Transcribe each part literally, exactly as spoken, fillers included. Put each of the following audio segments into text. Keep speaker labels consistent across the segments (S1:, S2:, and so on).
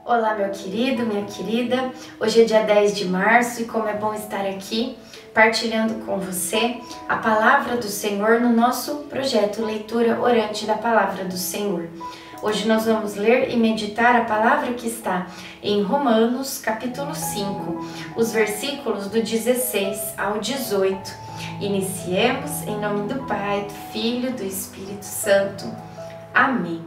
S1: Olá, meu querido, minha querida. Hoje é dia dez de março e como é bom estar aqui partilhando com você a palavra do Senhor no nosso projeto Leitura Orante da Palavra do Senhor. Hoje nós vamos ler e meditar a palavra que está em Romanos, capítulo cinco, os versículos do dezesseis ao dezoito. Iniciemos em nome do Pai, do Filho e do Espírito Santo. Amém.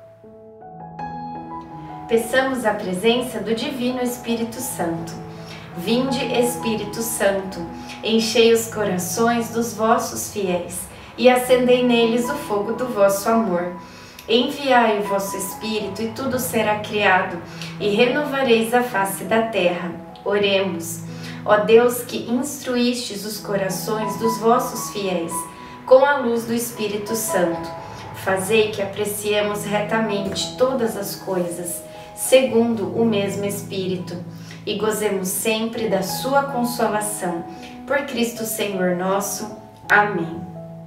S1: Peçamos a presença do Divino Espírito Santo. Vinde, Espírito Santo, enchei os corações dos vossos fiéis e acendei neles o fogo do vosso amor. Enviai o vosso Espírito e tudo será criado e renovareis a face da terra. Oremos. Ó Deus, que instruístes os corações dos vossos fiéis com a luz do Espírito Santo, fazei que apreciemos retamente todas as coisas, segundo o mesmo Espírito, e gozemos sempre da sua consolação. Por Cristo Senhor nosso. Amém.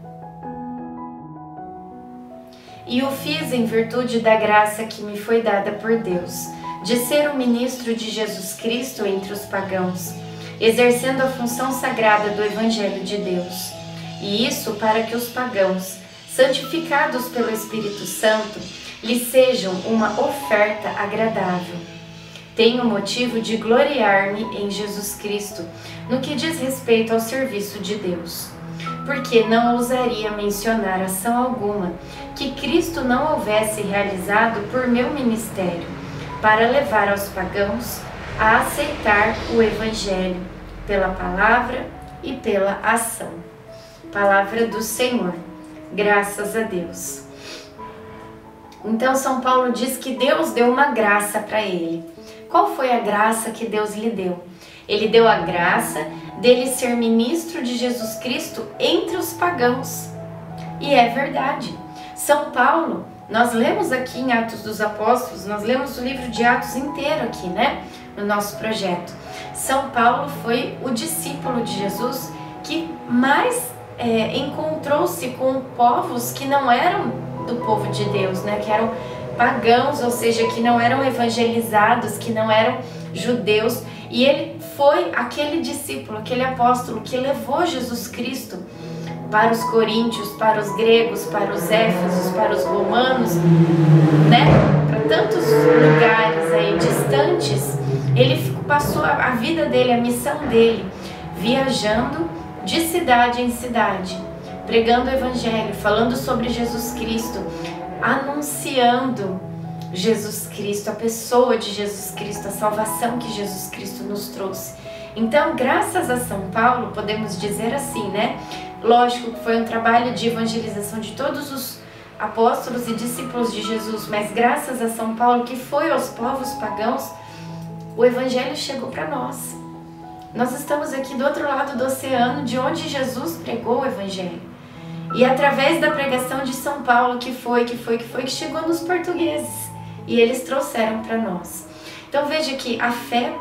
S1: E o fiz em virtude da graça que me foi dada por Deus, de ser o ministro de Jesus Cristo entre os pagãos, exercendo a função sagrada do Evangelho de Deus. E isso para que os pagãos, santificados pelo Espírito Santo, lhes sejam uma oferta agradável. Tenho motivo de gloriar-me em Jesus Cristo, no que diz respeito ao serviço de Deus, porque não ousaria mencionar ação alguma que Cristo não houvesse realizado por meu ministério, para levar aos pagãos a aceitar o Evangelho, pela palavra e pela ação. Palavra do Senhor. Graças a Deus. Então São Paulo diz que Deus deu uma graça para ele. Qual foi a graça que Deus lhe deu? Ele deu a graça dele ser ministro de Jesus Cristo entre os pagãos. E é verdade. São Paulo, nós lemos aqui em Atos dos Apóstolos, nós lemos o livro de Atos inteiro aqui, né? No nosso projeto. São Paulo foi o discípulo de Jesus que mais é, encontrou-se com povos que não eram do povo de Deus, né? Que eram pagãos, ou seja, que não eram evangelizados, que não eram judeus. E ele foi aquele discípulo, aquele apóstolo que levou Jesus Cristo para os coríntios, para os gregos, para os éfesos, para os romanos, né? Para tantos lugares aí distantes. Ele passou a vida dele, a missão dele, viajando de cidade em cidade, pregando o Evangelho, falando sobre Jesus Cristo, anunciando Jesus Cristo, a pessoa de Jesus Cristo, a salvação que Jesus Cristo nos trouxe. Então, graças a São Paulo, podemos dizer assim, né? Lógico que foi um trabalho de evangelização de todos os apóstolos e discípulos de Jesus, mas graças a São Paulo, que foi aos povos pagãos, o Evangelho chegou para nós. Nós estamos aqui do outro lado do oceano, de onde Jesus pregou o Evangelho. E através da pregação de São Paulo, que foi, que foi, que foi, que chegou nos portugueses. E eles trouxeram para nós. Então veja que a fé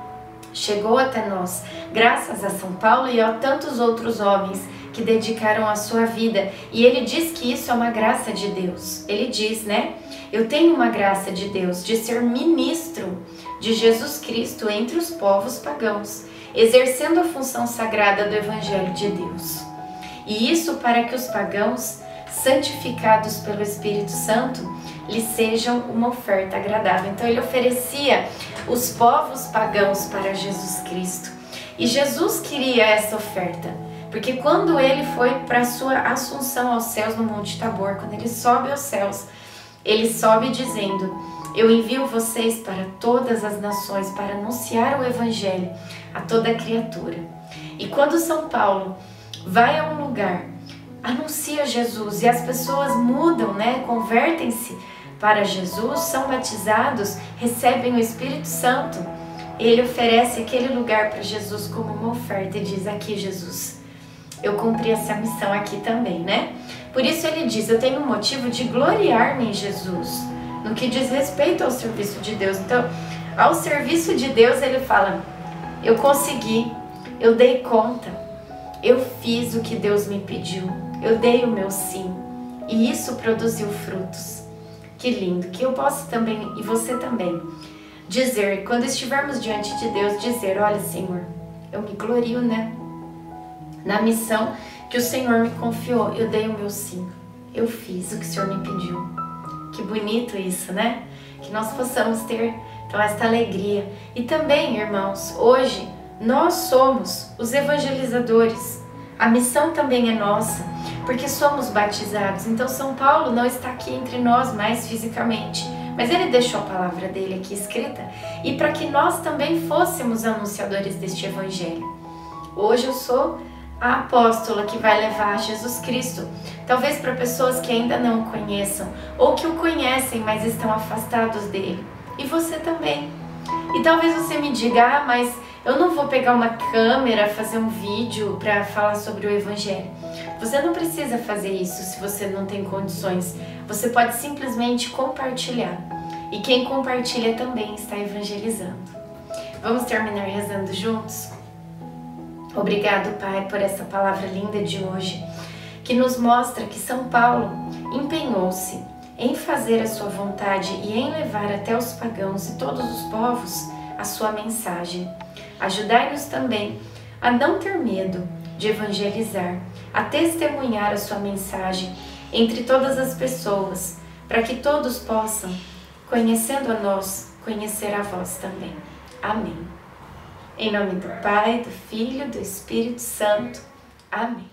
S1: chegou até nós, graças a São Paulo e a tantos outros homens que dedicaram a sua vida. E ele diz que isso é uma graça de Deus. Ele diz, né? Eu tenho uma graça de Deus de ser ministro de Jesus Cristo entre os povos pagãos, exercendo a função sagrada do Evangelho de Deus. E isso para que os pagãos, santificados pelo Espírito Santo, lhes sejam uma oferta agradável. Então ele oferecia os povos pagãos para Jesus Cristo. E Jesus queria essa oferta, porque quando ele foi para a sua assunção aos céus no Monte Tabor, quando ele sobe aos céus, ele sobe dizendo: eu envio vocês para todas as nações para anunciar o Evangelho a toda criatura. E quando São Paulo vai a um lugar, anuncia Jesus e as pessoas mudam, né? Convertem-se para Jesus, são batizados, recebem o Espírito Santo. Ele oferece aquele lugar para Jesus como uma oferta e diz: aqui, Jesus, eu cumpri essa missão aqui também, né? Por isso ele diz: eu tenho um motivo de gloriar-me em Jesus, no que diz respeito ao serviço de Deus. Então, ao serviço de Deus, ele fala: eu consegui, eu dei conta, eu fiz o que Deus me pediu, eu dei o meu sim, e isso produziu frutos. Que lindo, que eu possa também, e você também, dizer, quando estivermos diante de Deus, dizer: olha, Senhor, eu me glorio, né, na missão que o Senhor me confiou, eu dei o meu sim, eu fiz o que o Senhor me pediu. Que bonito isso, né? Que nós possamos ter, então, esta alegria. E também, irmãos, hoje nós somos os evangelizadores. A missão também é nossa, porque somos batizados. Então São Paulo não está aqui entre nós mais fisicamente, mas ele deixou a palavra dele aqui escrita, e para que nós também fôssemos anunciadores deste evangelho. Hoje eu sou a apóstola que vai levar Jesus Cristo, talvez para pessoas que ainda não o conheçam, ou que o conhecem, mas estão afastados dele. E você também. E talvez você me diga: ah, mas eu não vou pegar uma câmera, fazer um vídeo para falar sobre o evangelho. Você não precisa fazer isso se você não tem condições. Você pode simplesmente compartilhar. E quem compartilha também está evangelizando. Vamos terminar rezando juntos? Obrigado, Pai, por essa palavra linda de hoje, que nos mostra que São Paulo empenhou-se em fazer a sua vontade e em levar até os pagãos e todos os povos a sua mensagem. Ajudai-nos também a não ter medo de evangelizar, a testemunhar a sua mensagem entre todas as pessoas, para que todos possam, conhecendo a nós, conhecer a vós também. Amém. Em nome do Pai, do Filho e do Espírito Santo. Amém.